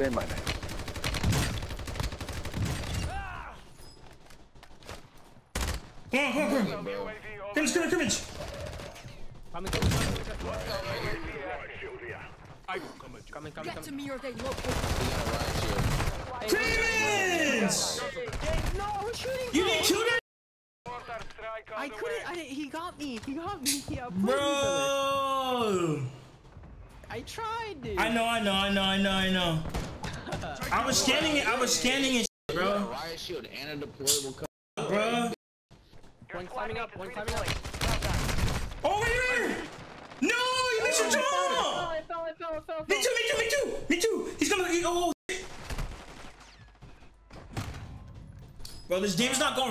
Say my name. Come on. Crimmage. Coming. Get to me or they look. Crimmage! No, I was shooting. You didn't kill that? I couldn't. He got me. Yeah, Bro! I tried, dude. I know. I was standing and shit, bro. Riot shield and a deployable cover. Bro. One climbing up. Oh, wait. No, you missed your jump! I fell. Me too. He's gonna oh shit. Bro, this game's not going